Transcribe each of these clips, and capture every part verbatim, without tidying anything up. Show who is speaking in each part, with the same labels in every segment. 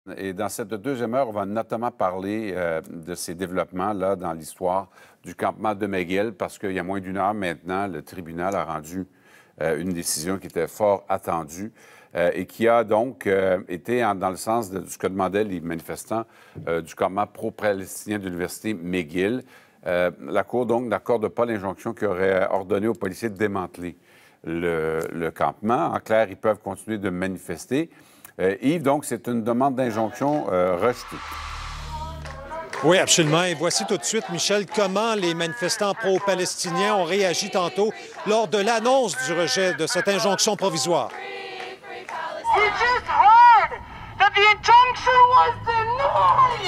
Speaker 1: Et dans cette deuxième heure, on va notamment parler euh, de ces développements-là dans l'histoire du campement de McGill, parce qu'il y a moins d'une heure maintenant, le tribunal a rendu euh, une décision qui était fort attendue euh, et qui a donc euh, été en, dans le sens de ce que demandaient les manifestants euh, du campement pro-palestinien de l'Université McGill. Euh, la Cour, donc, n'accorde pas l'injonction qui aurait ordonné aux policiers de démanteler le, le campement. En clair, ils peuvent continuer de manifester. Euh, Yves, donc, c'est une demande d'injonction euh, rejetée.
Speaker 2: Oui, absolument. Et voici tout de suite, Michel, comment les manifestants pro-palestiniens ont réagi tantôt lors de l'annonce du rejet de cette injonction provisoire.
Speaker 3: We just heard that the injunction was denied!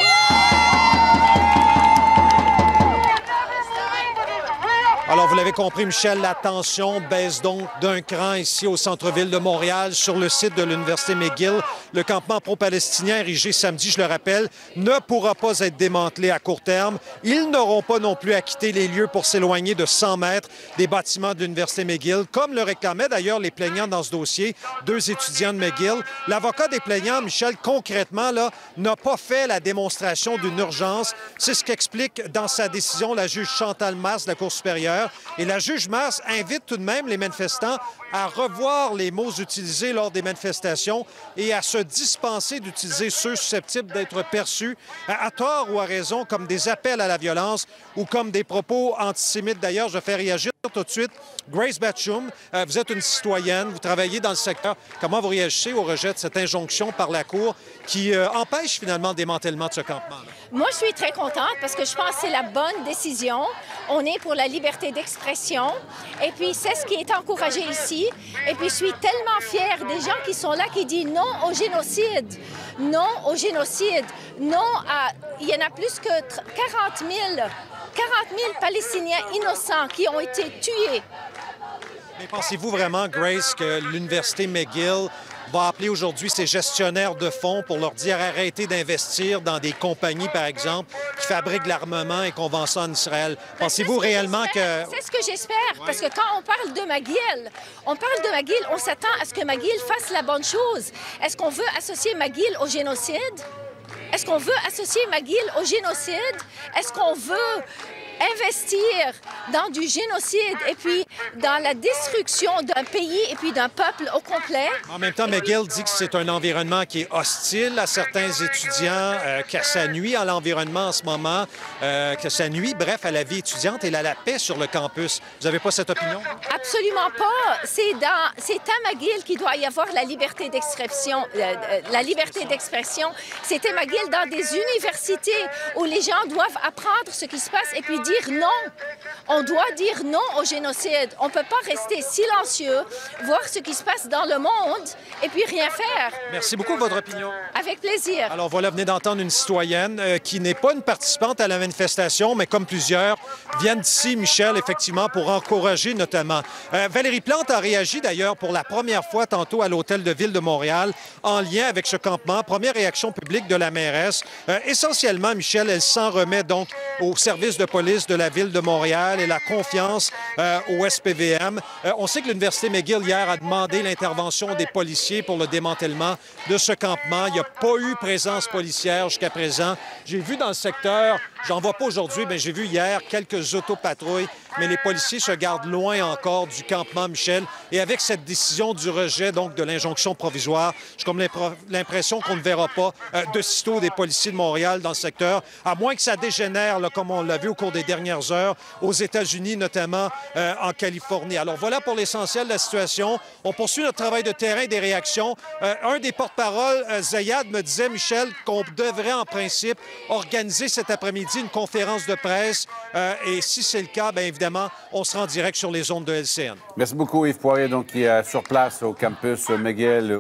Speaker 2: Alors, vous l'avez compris, Michel, la tension baisse donc d'un cran ici au centre-ville de Montréal, sur le site de l'Université McGill. Le campement pro-palestinien érigé samedi, je le rappelle, ne pourra pas être démantelé à court terme. Ils n'auront pas non plus à quitter les lieux pour s'éloigner de cent mètres des bâtiments de l'Université McGill, comme le réclamaient d'ailleurs les plaignants dans ce dossier, deux étudiants de McGill. L'avocat des plaignants, Michel, concrètement, là, n'a pas fait la démonstration d'une urgence. C'est ce qu'explique dans sa décision la juge Chantal Mars de la Cour supérieure. Et la juge Mars invite tout de même les manifestants à revoir les mots utilisés lors des manifestations et à se dispenser d'utiliser ceux susceptibles d'être perçus, à, à tort ou à raison, comme des appels à la violence ou comme des propos antisémites. D'ailleurs, je fais réagir tout de suite Grace Batchum. Euh, vous êtes une citoyenne, vous travaillez dans le secteur. Comment vous réagissez au rejet de cette injonction par la Cour qui euh, empêche finalement le démantèlement de ce campement?
Speaker 4: Moi, je suis très contente parce que je pense que c'est la bonne décision. On est pour la liberté d'expression et puis c'est ce qui est encouragé ici. Et puis je suis tellement fière des gens qui sont là qui disent non au génocide, non au génocide, non à... Il y en a plus que quarante mille Palestiniens innocents qui ont été tués.
Speaker 2: Mais pensez-vous vraiment, Grace, que l'Université McGill va appeler aujourd'hui ses gestionnaires de fonds pour leur dire arrêtez d'investir dans des compagnies, par exemple, qui fabriquent l'armement et qu'on vend ça en Israël? Pensez-vous réellement que...
Speaker 4: C'est ce que j'espère, ouais. Parce que quand on parle de McGill, on parle de McGill, on s'attend à ce que McGill fasse la bonne chose. Est-ce qu'on veut associer McGill au génocide? Est-ce qu'on veut associer McGill au génocide? Est-ce qu'on veut investir dans du génocide et puis dans la destruction d'un pays et puis d'un peuple au complet?
Speaker 2: En même temps, McGill dit que c'est un environnement qui est hostile à certains étudiants, euh, que ça nuit à l'environnement en ce moment, euh, que ça nuit, bref, à la vie étudiante et à la paix sur le campus. Vous n'avez pas cette opinion?
Speaker 4: Absolument pas. C'est dans, c'est à McGill qu'il doit y avoir la liberté d'expression. Euh, la liberté d'expression, c'est à McGill dans des universités où les gens doivent apprendre ce qui se passe et puis dire non. On doit dire non au génocide. On ne peut pas rester silencieux, voir ce qui se passe dans le monde et puis rien faire.
Speaker 2: Merci beaucoup de votre opinion.
Speaker 4: Avec plaisir.
Speaker 2: Alors voilà, venez d'entendre une citoyenne euh, qui n'est pas une participante à la manifestation, mais comme plusieurs, viennent d'ici, Michel, effectivement, pour encourager notamment. Euh, Valérie Plante a réagi d'ailleurs pour la première fois tantôt à l'Hôtel de Ville de Montréal en lien avec ce campement. Première réaction publique de la mairesse. Euh, essentiellement, Michel, elle s'en remet donc au service de police de la Ville de Montréal et la confiance euh, au S P V M. Euh, on sait que l'Université McGill, hier, a demandé l'intervention des policiers pour le démantèlement de ce campement. Il n'y a pas eu présence policière jusqu'à présent. J'ai vu dans le secteur, j'en vois pas aujourd'hui, mais j'ai vu hier quelques autopatrouilles, mais les policiers se gardent loin encore du campement, Michel. Et avec cette décision du rejet, donc, de l'injonction provisoire, j'ai comme l'impression qu'on ne verra pas euh, de sitôt des policiers de Montréal dans le secteur, à moins que ça dégénère, là, comme on l'a vu au cours des dernières heures, aux États-Unis, notamment euh, en Californie. Alors voilà pour l'essentiel de la situation. On poursuit notre travail de terrain, des réactions. Euh, un des porte-paroles, euh, Zayad, me disait, Michel, qu'on devrait en principe organiser cet après-midi une conférence de presse. Euh, et si c'est le cas, bien évidemment, on sera en direct sur les ondes de L C N.
Speaker 1: Merci beaucoup, Yves Poirier, donc, qui est sur place au campus McGill.